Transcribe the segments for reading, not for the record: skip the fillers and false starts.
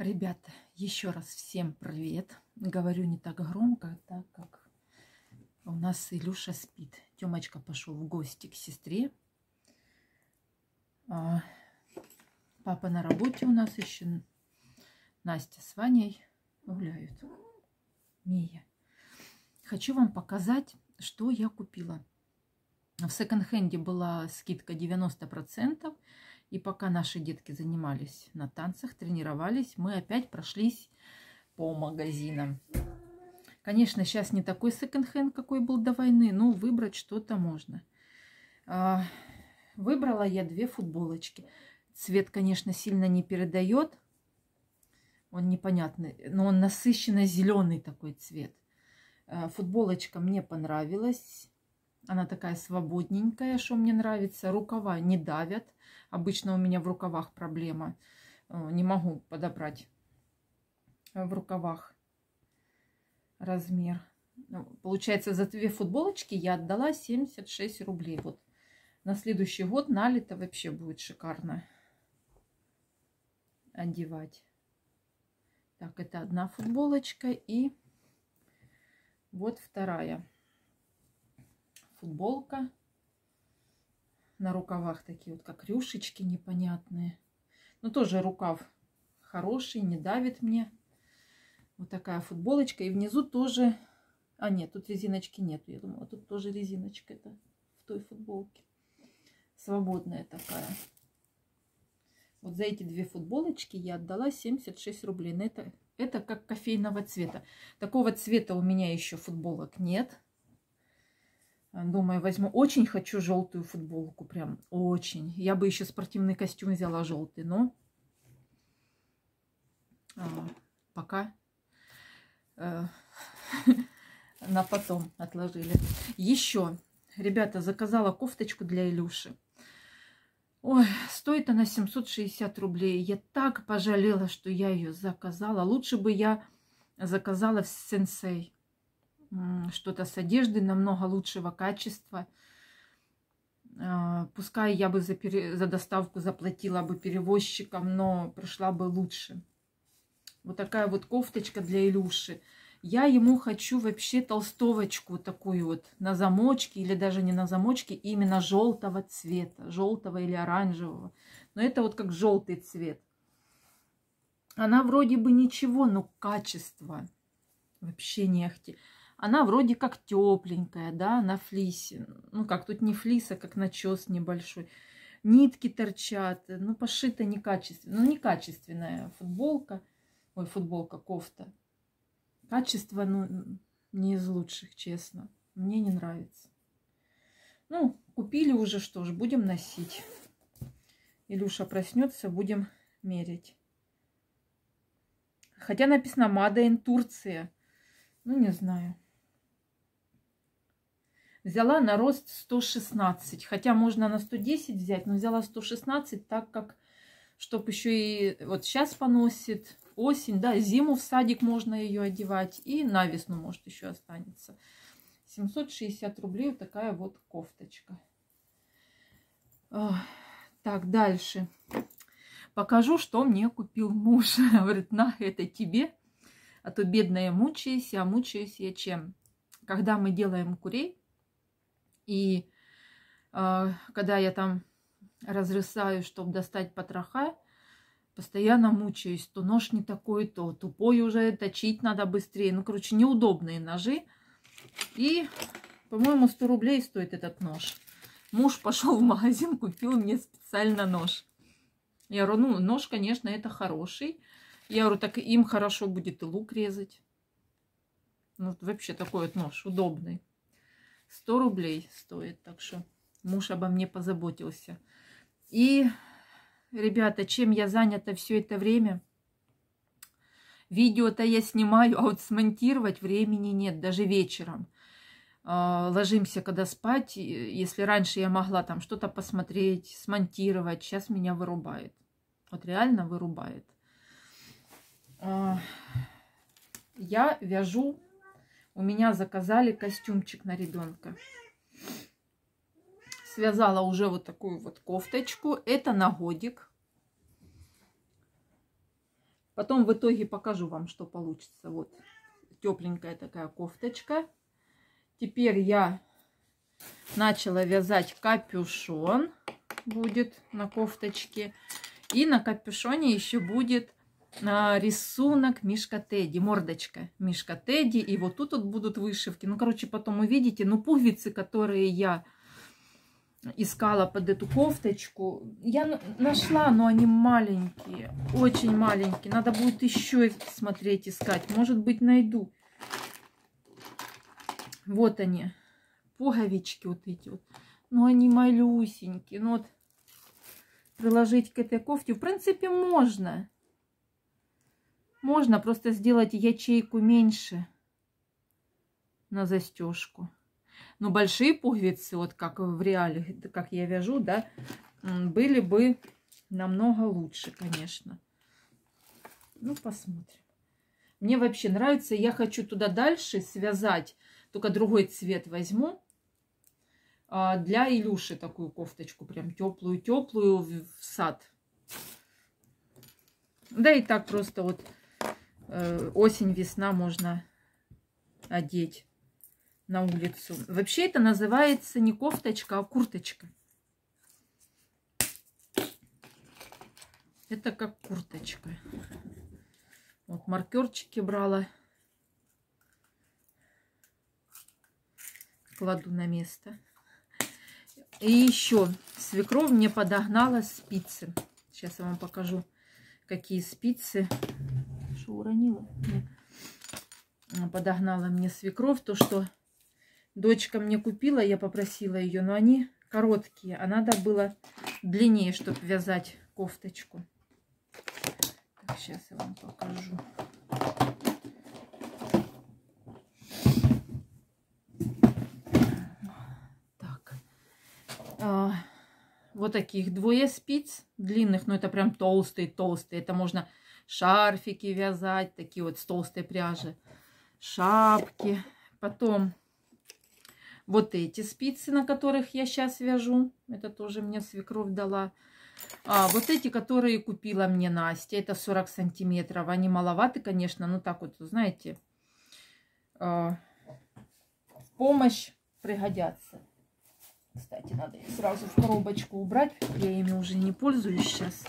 Ребята, еще раз всем привет. Говорю не так громко, так как у нас Илюша спит. Тёмочка пошел в гости к сестре. Папа на работе у нас еще. Настя с Ваней гуляют. Мия. Хочу вам показать, что я купила. В секонд-хенде была скидка 90%. И пока наши детки занимались на танцах, тренировались, мы опять прошлись по магазинам. Конечно, сейчас не такой секонд-хенд, какой был до войны, но выбрать что-то можно. Выбрала я 2 футболочки. Цвет, конечно, сильно не передает. Он непонятный, но он насыщенно зеленый такой цвет. Футболочка мне понравилась. Она такая свободненькая, что мне нравится. Рукава не давят. Обычно у меня в рукавах проблема. Не могу подобрать в рукавах размер. Получается, за 2 футболочки я отдала 76 рублей. Вот на следующий год на лето вообще будет шикарно одевать. Так, это одна футболочка. И вот вторая футболка. На рукавах такие вот как рюшечки непонятные. Но тоже рукав хороший, не давит мне. Вот такая футболочка. И внизу тоже... А нет, тут резиночки нету. Я думала, тут тоже резиночка. Это в той футболке. Свободная такая. Вот за эти 2 футболочки я отдала 76 рублей. Это как кофейного цвета. Такого цвета у меня еще футболок нет. Думаю, возьму. Очень хочу желтую футболку. Прям очень. Я бы еще спортивный костюм взяла желтый. Но пока на потом отложили. Еще, ребята, заказала кофточку для Илюши. Ой, стоит она 760 рублей. Я так пожалела, что я ее заказала. Лучше бы я заказала в Сенсей. Что-то с одеждой намного лучшего качества. Пускай я бы за доставку заплатила бы перевозчикам, но пришла бы лучше. Вот такая вот кофточка для Илюши. Я ему хочу вообще толстовочку такую вот на замочке, или даже не на замочке, именно желтого цвета, желтого или оранжевого. Но это вот как желтый цвет. Она вроде бы ничего, но качество вообще не ахти. Она вроде как тепленькая, да, на флисе. Ну как, тут не флис, а как начес небольшой. Нитки торчат, ну пошита некачественно. Ну некачественная футболка. Ой, футболка, кофта. Качество, ну, не из лучших, честно. Мне не нравится. Ну, купили уже, что ж, будем носить. Илюша проснется, будем мерить. Хотя написано Made in Турция. Ну, не знаю. Взяла на рост 116. Хотя можно на 110 взять, но взяла 116, так как, чтоб еще и вот сейчас поносит. Осень, да, зиму в садик можно ее одевать. И на весну, может, еще останется. 760 рублей вот такая вот кофточка. Так, дальше. Покажу, что мне купил муж. Говорит, на, это тебе. А то бедная мучаюсь. А мучаюсь я чем? Когда мы делаем курей. И когда я там разрезаю, чтобы достать потроха, постоянно мучаюсь. То нож не такой, то тупой уже, точить надо быстрее. Ну, короче, неудобные ножи. И, по-моему, 100 рублей стоит этот нож. Муж пошел в магазин, купил мне специально нож. Я говорю, ну, нож, конечно, это хороший. Я говорю, так им хорошо будет и лук резать. Ну, вообще такой вот нож удобный. 100 рублей стоит, так что муж обо мне позаботился. И... Ребята, чем я занята все это время? Видео-то я снимаю, а вот смонтировать времени нет, даже вечером. Ложимся, когда спать. Если раньше я могла там что-то посмотреть, смонтировать, сейчас меня вырубает. Вот реально вырубает. Я вяжу. У меня заказали костюмчик на ребенка. Связала уже вот такую вот кофточку. Это на годик. Потом в итоге покажу вам, что получится. Вот тепленькая такая кофточка. Теперь я начала вязать капюшон. Будет на кофточке. И на капюшоне еще будет рисунок Мишка Тедди. Мордочка Мишка Тедди. И вот тут вот будут вышивки. Ну, короче, потом увидите. Ну, пуговицы, которые я искала под эту кофточку, я нашла, но они маленькие. Очень маленькие. Надо будет еще смотреть, искать. Может быть, найду. Вот они. Пуговички вот эти вот. Но они малюсенькие. Ну вот приложить к этой кофте в принципе можно. Можно просто сделать ячейку меньше на застежку. Но большие пуговицы, вот как в реале, как я вяжу, да, были бы намного лучше, конечно. Ну, посмотрим. Мне вообще нравится. Я хочу туда дальше связать, только другой цвет возьму. Для Илюши такую кофточку, прям теплую-теплую в сад. Да и так просто вот осень-весна можно одеть на улицу. Вообще это называется не кофточка, а курточка. Это как курточка. Вот маркерчики брала. Кладу на место. И еще свекровь мне подогнала спицы. Сейчас я вам покажу, какие спицы. Что, уронила? Нет. Подогнала мне свекровь. То, что дочка мне купила, я попросила ее, но они короткие. А надо было длиннее, чтобы вязать кофточку. Так, сейчас я вам покажу. Вот таких двое спиц длинных, но это прям толстые-толстые. Это можно шарфики вязать, такие вот с толстой пряжи, шапки. Потом вот эти спицы, на которых я сейчас вяжу. Это тоже мне свекровь дала. Вот эти, которые купила мне Настя, это 40 сантиметров. Они маловаты, конечно, но так вот, знаете, в помощь пригодятся. Кстати, надо их сразу в коробочку убрать. Я ими уже не пользуюсь сейчас.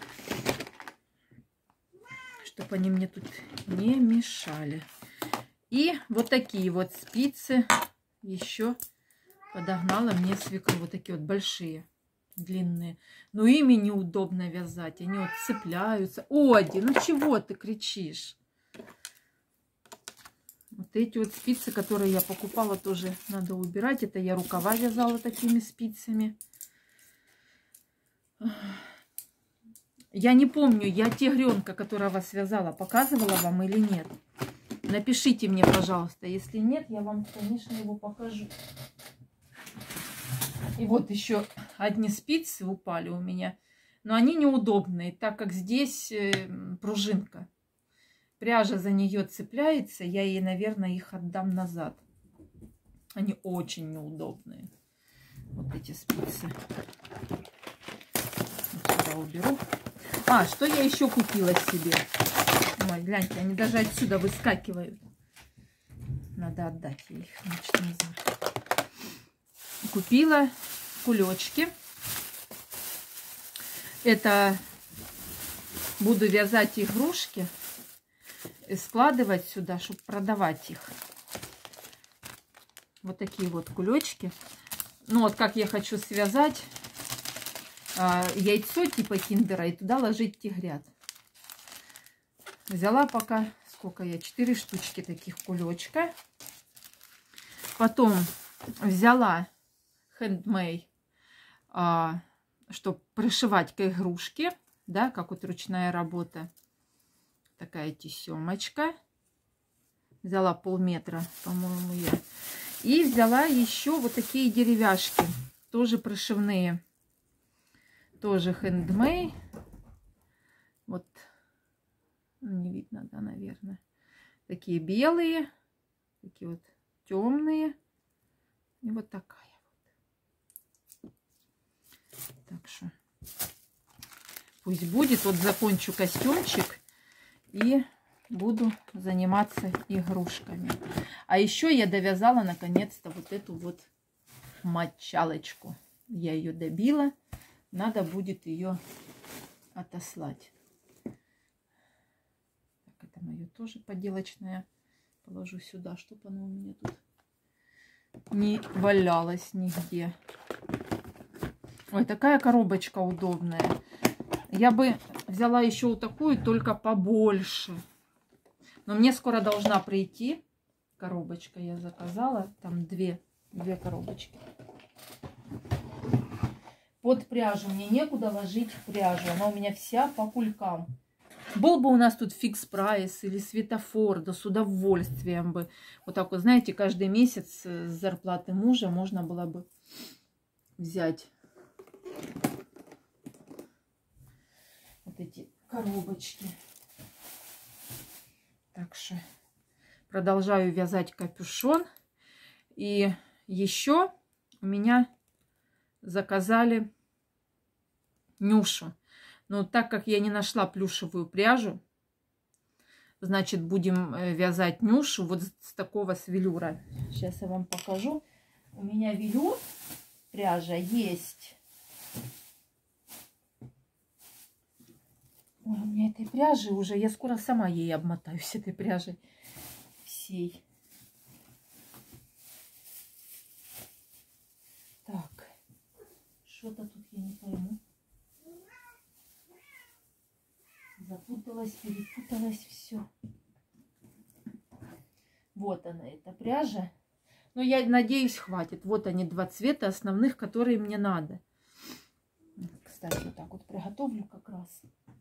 Чтобы они мне тут не мешали. И вот такие вот спицы еще подогнала мне свекровь. Вот такие вот большие, длинные. Но ими неудобно вязать. Они вот цепляются. Оди, ну чего ты кричишь? Вот эти вот спицы, которые я покупала, тоже надо убирать. Это я рукава вязала такими спицами. Я не помню, я тигренка, которого связала, показывала вам или нет. Напишите мне, пожалуйста. Если нет, я вам, конечно, его покажу. И вот еще одни спицы упали у меня. Но они неудобные, так как здесь пружинка. Пряжа за нее цепляется, я ей, наверное, их отдам назад. Они очень неудобные. Вот эти спицы. Вот сюда уберу. Что я еще купила себе? Ой, гляньте, они даже отсюда выскакивают. Надо отдать ей их. Значит, назад. Купила кулечки. Это буду вязать игрушки. Складывать сюда, чтобы продавать их. Вот такие вот кулечки. Ну вот как я хочу связать яйцо типа киндера и туда ложить тигрят. Взяла пока, сколько я, 4 штучки таких кулечка. Потом взяла handmade, чтобы пришивать к игрушке, да, как вот ручная работа. Такая тесемочка. Взяла полметра, по-моему, я. И взяла еще вот такие деревяшки. Тоже прошивные. Тоже handmade. Вот. Не видно, да, наверное. Такие белые. Такие вот темные. И вот такая вот. Так что пусть будет. Вот закончу костюмчик. И буду заниматься игрушками. А еще я довязала наконец-то вот эту вот мочалочку. Я ее добила. Надо будет ее отослать. Так, это мое тоже поделочное. Положу сюда, чтобы оно у меня тут не валялось нигде. Ой, такая коробочка удобная. Я бы взяла еще вот такую, только побольше. Но мне скоро должна прийти коробочка. Я заказала. Там две коробочки. Под пряжу. Мне некуда ложить пряжу. Она у меня вся по кулькам. Был бы у нас тут фикс-прайс или светофор, да с удовольствием бы. Вот так вот, знаете, каждый месяц с зарплаты мужа можно было бы взять вот эти коробочки. Так что продолжаю вязать капюшон. И еще у меня заказали Нюшу. Но так как я не нашла плюшевую пряжу, значит, будем вязать Нюшу вот с такого с велюра. Сейчас я вам покажу. У меня велюр пряжа есть. Ой, у меня этой пряжи уже, я скоро сама ей обмотаюсь, этой пряжей всей. Так, что-то тут я не пойму. Запуталась, перепуталась, все. Вот она, эта пряжа. Но я надеюсь, хватит. Вот они, два цвета основных, которые мне надо. Кстати, вот так вот приготовлю как раз.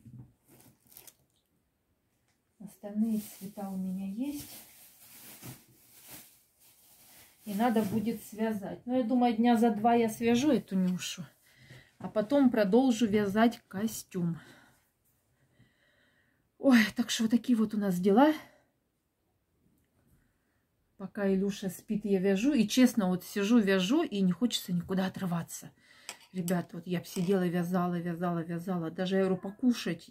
Остальные цвета у меня есть. И надо будет связать. Но я думаю, дня за два я свяжу эту Нюшу. А потом продолжу вязать костюм. Ой, так что вот такие вот у нас дела. Пока Илюша спит, я вяжу. И честно, вот сижу, вяжу, и не хочется никуда отрываться. Ребят, вот я сидела, вязала. Даже, я говорю, покушать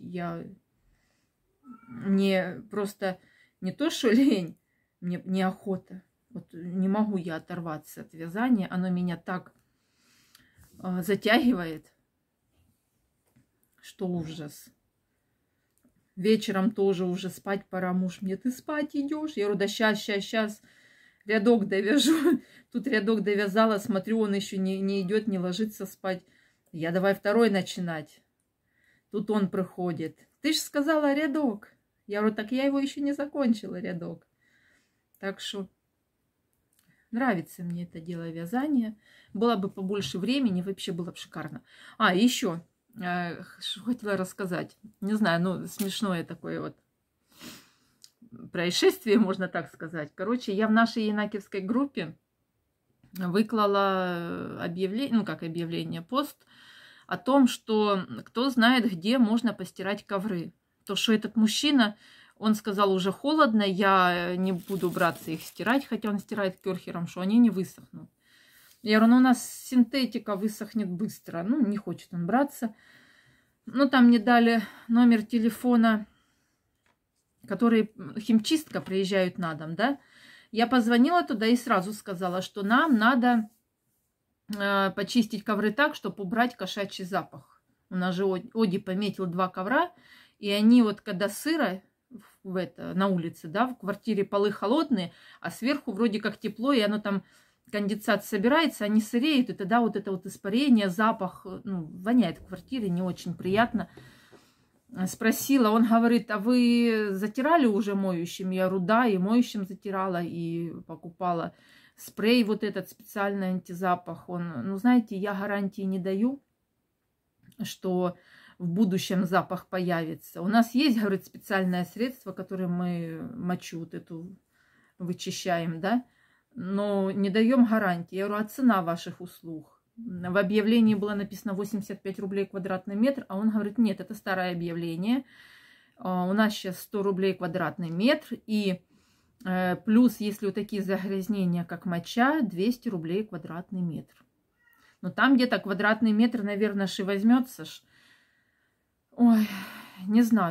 мне просто не то, что лень, мне неохота. Вот не могу я оторваться от вязания. Оно меня так затягивает, что ужас. Вечером тоже уже спать пора. Муж мне: ты спать идешь? Я говорю: да сейчас рядок довяжу. Тут рядок довязала, смотрю, он еще не идет, не ложится спать. Я давай второй начинать. Тут он приходит: ты же сказала рядок. Я говорю: так я его еще не закончила, рядок. Так что нравится мне это дело вязания. Было бы побольше времени, вообще было бы шикарно. А, еще хотела рассказать. Не знаю, ну, смешное такое вот происшествие, можно так сказать. Короче, я в нашей Янакиевской группе выклала объявление, ну, как объявление, пост о том, что кто знает, где можно постирать ковры. То, что этот мужчина, он сказал: уже холодно, я не буду браться их стирать, хотя он стирает керхером, что они не высохнут. Я говорю: ну, у нас синтетика высохнет быстро. Ну, не хочет он браться. Ну, там мне дали номер телефона, который химчистка, приезжают на дом, да. Я позвонила туда и сразу сказала, что нам надо почистить ковры так, чтобы убрать кошачий запах. У нас же Оди пометил 2 ковра, и они вот когда сыро на улице, да, в квартире полы холодные, а сверху вроде как тепло, и оно там, конденсат собирается, они сыреют, и тогда вот это вот испарение, запах, ну, воняет в квартире, не очень приятно. Спросила, он говорит: а вы затирали уже моющим? Я говорю: да, и моющим затирала, и покупала спрей вот этот специальный антизапах. Он, ну, знаете, я гарантии не даю, что в будущем запах появится. У нас есть, говорит, специальное средство, которое мы мочу вот эту вычищаем, да, но не даем гарантии. Я говорю: а цена ваших услуг? В объявлении было написано 85 рублей квадратный метр, а он говорит: нет, это старое объявление. У нас сейчас 100 рублей квадратный метр, и плюс, если вот такие загрязнения, как моча, 200 рублей квадратный метр. Но там где-то квадратный метр, наверное, возьмется. Ой, не знаю.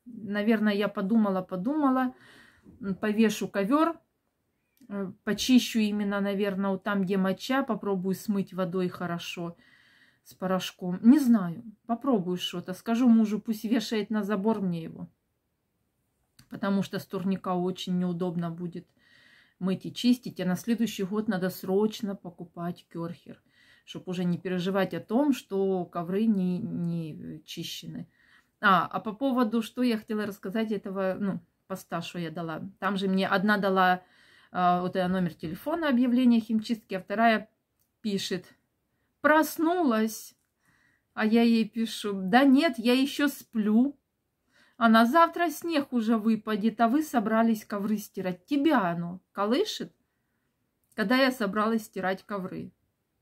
Наверное, я подумала, повешу ковер, почищу именно, наверное, вот там, где моча, попробую смыть водой хорошо с порошком. Не знаю, попробую что-то. Скажу мужу, пусть вешает на забор мне его. Потому что с турника очень неудобно будет мыть и чистить. А на следующий год надо срочно покупать керхер, чтобы уже не переживать о том, что ковры не чищены. А по поводу, что я хотела рассказать этого, поста, что я дала. Там же мне одна дала вот номер телефона, объявление химчистки, а вторая пишет: проснулась. А я ей пишу: да нет, я еще сплю. А завтра снег уже выпадет, а вы собрались ковры стирать. Тебя оно колышет, когда я собралась стирать ковры?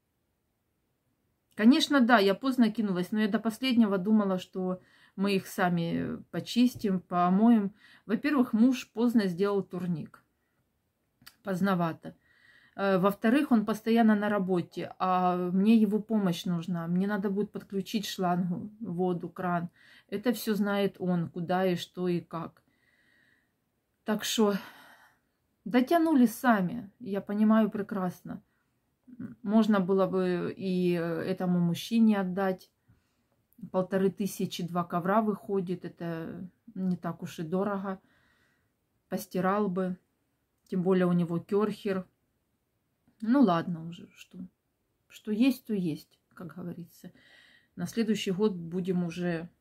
Конечно, да, я поздно кинулась, но я до последнего думала, что мы их сами почистим, помоем. Во-первых, муж поздно сделал турник. Поздновато. Во-вторых, он постоянно на работе, а мне его помощь нужна. Мне надо будет подключить шлангу, воду, кран. Это все знает он, куда и что и как. Так что дотянули сами, я понимаю прекрасно. Можно было бы и этому мужчине отдать. 1500 2 ковра выходит, это не так уж и дорого. Постирал бы, тем более у него керхер. Ну ладно уже, что есть, то есть, как говорится. На следующий год будем уже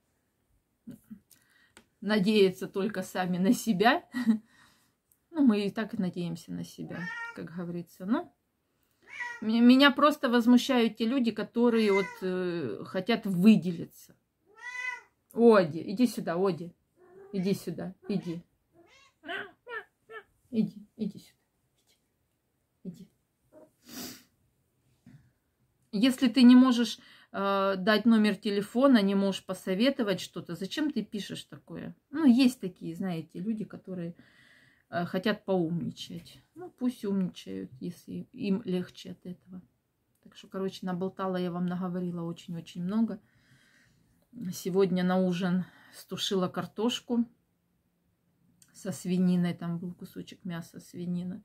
надеяться только сами на себя. Ну, мы и так надеемся на себя, как говорится. Ну, меня просто возмущают те люди, которые вот хотят выделиться. Оди, иди сюда, Оди. Иди сюда, иди. Иди сюда. Иди. Если ты не можешь дать номер телефона, не можешь посоветовать что-то, зачем ты пишешь такое? Ну, есть такие, знаете, люди, которые хотят поумничать. Ну, пусть умничают, если им легче от этого. Так что, короче, наболтала я вам, наговорила очень-очень много. Сегодня на ужин стушила картошку со свининой. Там был кусочек мяса свинины.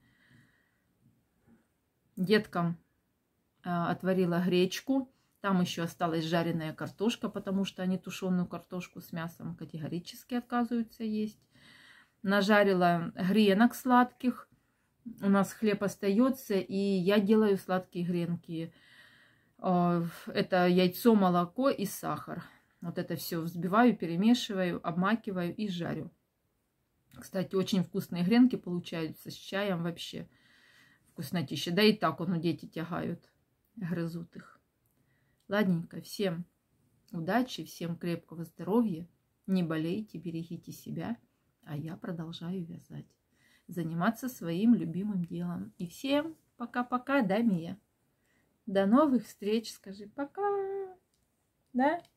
Деткам отварила гречку. Там еще осталась жареная картошка, потому что они тушеную картошку с мясом категорически отказываются есть. Нажарила гренок сладких. У нас хлеб остается, и я делаю сладкие гренки. Это яйцо, молоко и сахар. Вот это все взбиваю, перемешиваю, обмакиваю и жарю. Кстати, очень вкусные гренки получаются с чаем вообще. Вкуснотища. Да и так дети тягают, грызут их. Ладненько, всем удачи, всем крепкого здоровья. Не болейте, берегите себя. А я продолжаю вязать. Заниматься своим любимым делом. И всем пока-пока, да, Мия? До новых встреч, скажи пока. Да?